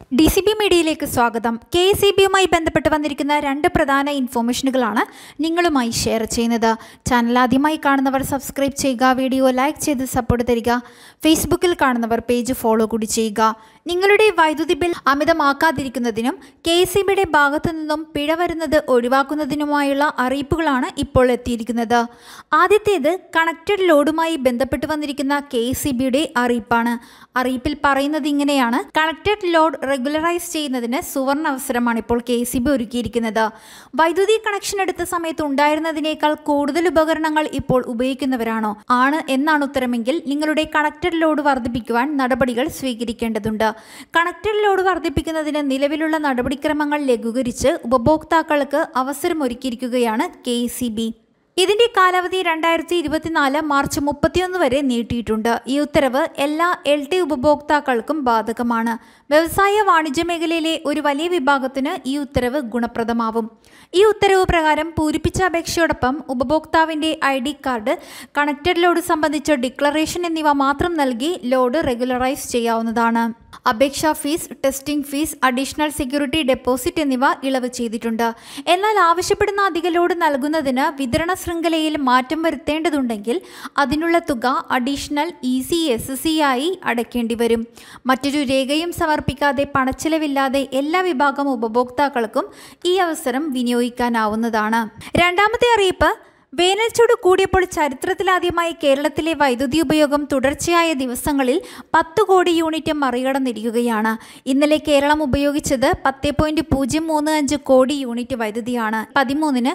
DCB മീഡിയയിലേക്ക് സ്വാഗതം. KCBയുമായി ബന്ധപ്പെട്ട് വന്നിരിക്കുന്ന രണ്ട് പ്രധാന ഇൻഫോർമേഷനുകളാണ് നിങ്ങളുമായി ഷെയർ ചെയ്യുന്നത്. ചാനൽ ആദ്യമായി കാണുന്നവർ സബ്സ്ക്രൈബ് ചെയ്യുക, വീഡിയോ ലൈക്ക് ചെയ്ത് സപ്പോർട്ട് തരിക. ഫേസ്ബുക്കിൽ കാണുന്നവർ പേജ് ഫോളോ കൂടി ചെയ്യുക. നിങ്ങളുടെ വൈദ്യുതി ബിൽ അമിതമാക്കാതിരിക്കുന്നതിനും KCBയുടെ ഭാഗത്തു നിന്നും പിഴ വരുന്നത് ഒഴിവാക്കുന്നതിനുമായുള്ള അറിയിപ്പുകളാണ് ഇപ്പോൾ എത്തിയിരിക്കുന്നത്. ആദ്യത്തേത് കണക്റ്റഡ് ലോഡുമായി ബന്ധപ്പെട്ട് വന്നിരിക്കുന്ന KCBയുടെ അറിയിപ്പാണ്. അറിയിപ്പിൽ പറയുന്നത് ഇങ്ങനെയാണ്: കണക്റ്റഡ് ലോഡ് റെഗുലറൈസ് ചെയ്യുന്നതിന് സുവർണ അവസരമാണ് ഇപ്പോൾ KCB ഒരുക്കിയിരിക്കുന്നത്. വൈദ്യുതി കണക്ഷൻ എടുത്ത സമയത്ത് ഉണ്ടായിരുന്നതിനേക്കാൾ കൂടുതൽ ഉപകരണങ്ങൾ ഇപ്പോൾ ഉപയോഗിക്കുന്നവരാണോ എന്നാണ് ഉത്തരമെങ്കിൽ നിങ്ങളുടെ കണക്റ്റഡ് ലോഡ് വർദ്ധിപ്പിക്കുവാൻ നടപടികൾ സ്വീകരിക്കേണ്ടതുണ്ട്. കണക്റ്റഡ് ലോഡ് വർദ്ധിപ്പിക്കുന്നതിന് നിലവിലുള്ള നടപടിക്രമങ്ങൾ ലഘൂകരിച്ച് ഉപഭോക്താക്കൾക്ക് അവസരമൊരുക്കിയിരിക്കുകയാണ് KCB. ഇതിന്റെ കാലാവധി 2024 മാർച്ച് 31 വരെ നീട്ടിയിട്ടുണ്ട്. ഈ ഉത്തരവ് എല്ലാ LT ഉപഭോക്താക്കൾക്കും ബാധകമാണ്. വ്യവസായ വാണിജ്യ മേഖലയിലെ ഒരു വലിയ വിഭാഗത്തിന് ഈ ഉത്തരവ് ഗുണപ്രദമാവും. ഈ ഉത്തരവ് പ്രകാരം പൂരിപ്പിച്ച അപേക്ഷയോടൊപ്പം ഉപഭോക്താവിന്റെ ID കാർഡ്, കണക്റ്റഡ് ലോഡ് സംബന്ധിച്ച ഡിക്ലറേഷൻ എന്നിവ മാത്രം നൽകി ലോഡ് റെഗുലറൈസ് ചെയ്യാവുന്നതാണ്. അപേക്ഷാ fees, testing fees, additional security deposit എന്നിവ ഇളവ് ചെയ്തിട്ടുണ്ട്. എന്നാൽ ആവശ്യപ്പെടുന്ന അധിക ലോഡ് നൽകുന്നതിന് വിതരണ ശൃംഖലയിൽ മാറ്റം വരുത്തേണ്ടതുണ്ടെങ്കിൽ അതിനുള്ള തുക അഡീഷണൽ ECSC ആയി അടയ്ക്കേണ്ടി വരും. മറ്റൊരു രേഖയും സമർപ്പിക്കാതെ പണച്ചെലവില്ലാതെ എല്ലാ വിഭാഗം ഉപഭോക്താക്കൾക്കും ഈ അവസരം വിനിയോഗിക്കാനാവുന്നതാണ്. രണ്ടാമത്തെ അറിയിപ്പ്: വേനൽ ചൂട് കൂടിയപ്പോൾ ചരിത്രത്തിലാദ്യമായി കേരളത്തിലെ വൈദ്യുതി ഉപയോഗം തുടർച്ചയായ ദിവസങ്ങളിൽ 10 കോടി യൂണിറ്റ് മറികടന്നിരിക്കുകയാണ്. ഇന്നലെ കേരളം ഉപയോഗിച്ചത് 10.035 കോടി യൂണിറ്റ് വൈദ്യുതിയാണ്. 13-ന്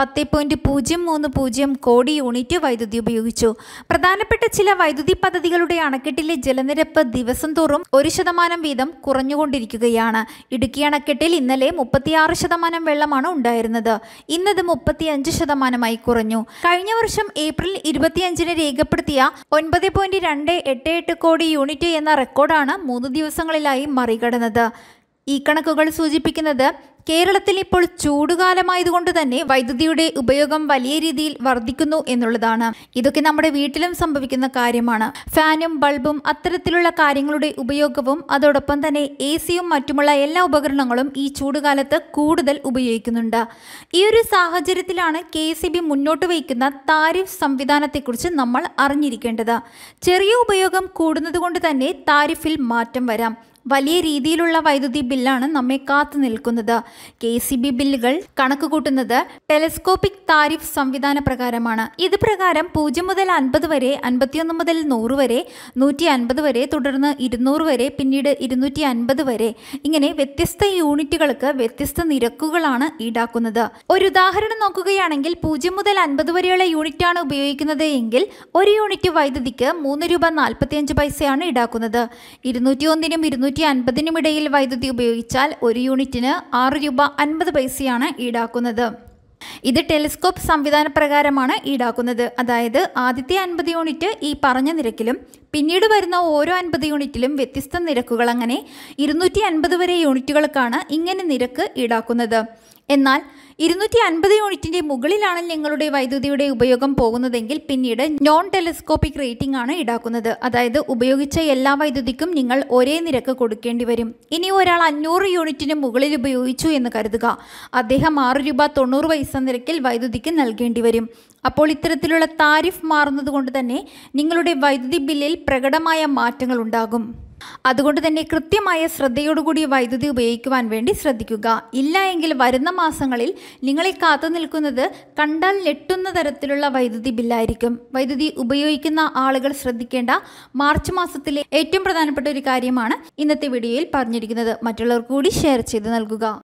10.030 കോടി യൂണിറ്റ് വൈദ്യുതി ഉപയോഗിച്ചു. പ്രധാനപ്പെട്ട ചില വൈദ്യുതി പദ്ധതികളുടെ അണക്കെട്ടിലെ ജലനിരപ്പ് ദിവസം തോറും 1% വീതം കുറഞ്ഞുകൊണ്ടിരിക്കുകയാണ്. ഇടുക്കി അണക്കെട്ടിൽ ഇന്നലെ 36% വെള്ളമാണ് ഉണ്ടായിരുന്നത്. ഇന്നത് 35%-ആയി കുറഞ്ഞു. കഴിഞ്ഞ വർഷം ഏപ്രിൽ 25-ന് രേഖപ്പെടുത്തിയ 9.288 കോടി യൂണിറ്റ് എന്ന റെക്കോർഡാണ് 3 ദിവസങ്ങളിലായി മറികടന്നത്. ഈ കണക്കുകൾ സൂചിപ്പിക്കുന്നത് കേരളത്തിൽ ഇപ്പോൾ ചൂടുകാലമായതുകൊണ്ട് തന്നെ വൈദ്യുതിയുടെ ഉപയോഗം വലിയ രീതിയിൽ വർദ്ധിക്കുന്നു എന്നുള്ളതാണ്. ഇതൊക്കെ നമ്മുടെ വീട്ടിലും സംഭവിക്കുന്ന കാര്യമാണ്. ഫാനും ബൾബും അത്തരത്തിലുള്ള കാര്യങ്ങളുടെ ഉപയോഗവും അതോടൊപ്പം തന്നെ AC-യും മറ്റുമുള്ള എല്ലാ ഉപകരണങ്ങളും ഈ ചൂടുകാലത്ത് കൂടുതൽ ഉപയോഗിക്കുന്നുണ്ട്. ഈ ഒരു സാഹചര്യത്തിലാണ് KCB മുന്നോട്ട് വയ്ക്കുന്ന താരിഫ് സംവിധാനത്തെക്കുറിച്ച് നമ്മൾ അറിഞ്ഞിരിക്കേണ്ടത്. ചെറിയ ഉപയോഗം കൂടുന്നത് കൊണ്ട് തന്നെ താരിഫിൽ മാറ്റം വരാം. വലിയ രീതിയിലുള്ള വൈദ്യുതി ബില്ലാണ് നമ്മെ കാത്തു നിൽക്കുന്നത്. KCB ബില്ലുകൾ കണക്ക് കൂട്ടുന്നത് ടെലസ്കോപ്പിക് താരിഫ് സംവിധാന പ്രകാരമാണ്. ഇത് പ്രകാരം 0 മുതൽ 50 വരെ, 51 മുതൽ 100 വരെ, 150 വരെ, തുടർന്ന് 200 വരെ, പിന്നീട് 250 വരെ, ഇങ്ങനെ വ്യത്യസ്ത യൂണിറ്റുകൾക്ക് വ്യത്യസ്ത നിരക്കുകളാണ് ഈടാക്കുന്നത്. ഒരു ഉദാഹരണം നോക്കുകയാണെങ്കിൽ 0 മുതൽ 50 വരെയുള്ള യൂണിറ്റാണ് ഉപയോഗിക്കുന്നത് എങ്കിൽ ഒരു യൂണിറ്റ് വൈദ്യുതിക്ക് 3 രൂപ 45 പൈസയാണ് ഈടാക്കുന്നത്. 201-നും 250-നും ഇടയിൽ വൈദ്യുതി ഉപയോഗിച്ചാൽ ഒരു യൂണിറ്റിന് 6 രൂപ 50 പൈസയാണ് ഈടാക്കുന്നത്. ഇത് ടെലിസ്കോപ്പ് സംവിധാന പ്രകാരമാണ് ഈടാക്കുന്നത്. അതായത് ആദ്യത്തെ 50 യൂണിറ്റ് ഈ പറഞ്ഞ നിരക്കിലും പിന്നീട് വരുന്ന ഓരോ 50 യൂണിറ്റിലും വ്യത്യസ്ത നിരക്കുകൾ, അങ്ങനെ 250 വരെ യൂണിറ്റുകൾക്കാണ് ഇങ്ങനെ നിരക്ക് ഈടാക്കുന്നത്. എന്നാൽ 250 യൂണിറ്റിൻ്റെ മുകളിലാണ് നിങ്ങളുടെ വൈദ്യുതിയുടെ ഉപയോഗം പോകുന്നതെങ്കിൽ പിന്നീട് നോൺ ടെലിസ്കോപ്പിക് റേറ്റിംഗ് ആണ് ഈടാക്കുന്നത്. അതായത് ഉപയോഗിച്ച എല്ലാ വൈദ്യുതിക്കും നിങ്ങൾ ഒരേ നിരക്ക് കൊടുക്കേണ്ടി വരും. ഇനി ഒരാൾ 500 യൂണിറ്റിന് മുകളിൽ ഉപയോഗിച്ചു എന്ന് കരുതുക. അദ്ദേഹം 6 രൂപ 90 പൈസ നിരക്കിൽ വൈദ്യുതിക്ക് നൽകേണ്ടി വരും. അപ്പോൾ ഇത്തരത്തിലുള്ള താരിഫ് മാറുന്നത് കൊണ്ട് തന്നെ നിങ്ങളുടെ വൈദ്യുതി ബില്ലിൽ പ്രകടമായ മാറ്റങ്ങൾ ഉണ്ടാകും. അതുകൊണ്ട് തന്നെ കൃത്യമായ ശ്രദ്ധയോടുകൂടി വൈദ്യുതി ഉപയോഗിക്കുവാൻ വേണ്ടി ശ്രദ്ധിക്കുക. ഇല്ല എങ്കിൽ വരുന്ന മാസങ്ങളിൽ നിങ്ങളെ കാത്തു നിൽക്കുന്നത് കണ്ടാൽ ഞെട്ടുന്ന തരത്തിലുള്ള വൈദ്യുതി ബില്ലായിരിക്കും. വൈദ്യുതി ഉപയോഗിക്കുന്ന ആളുകൾ ശ്രദ്ധിക്കേണ്ട മാർച്ച് മാസത്തിലെ ഏറ്റവും പ്രധാനപ്പെട്ട ഒരു കാര്യമാണ് ഇന്നത്തെ വീഡിയോയിൽ പറഞ്ഞിരിക്കുന്നത്. മറ്റുള്ളവർക്ക് കൂടി ഷെയർ ചെയ്ത് നൽകുക.